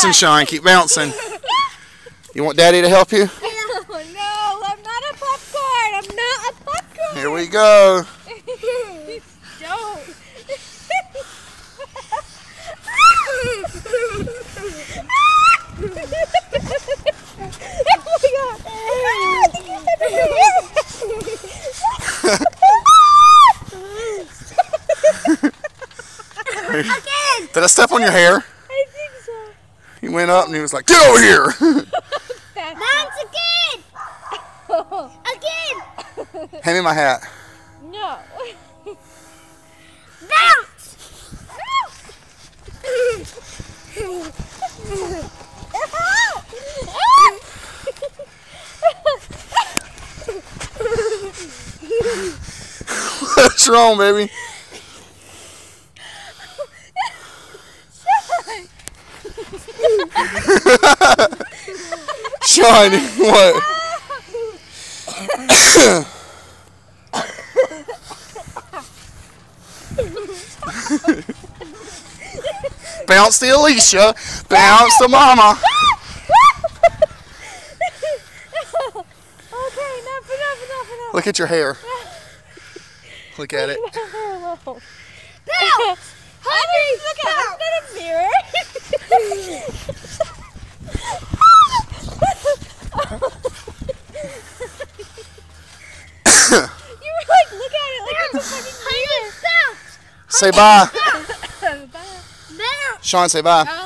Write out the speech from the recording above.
bouncing, Sean. Keep bouncing. You want Daddy to help you? Oh, no, I'm not a popcorn. I'm not a popcorn. Here we go. Don't. Did I step on your hair? I think so. He went up and he was like, "Get over here!" Bounce again! Again! Hand me my hat. No. Bounce! What's wrong, baby? Sean, what? Bounce the Alicia. Bounce the mama. Okay, enough. Look at your hair. Look at it. Bounce! Honey, look at it. Not a mirror. You were like, look at it like it's a fucking mirror. Bounce! Say bye. Bye. Bounce! Sean, say bye.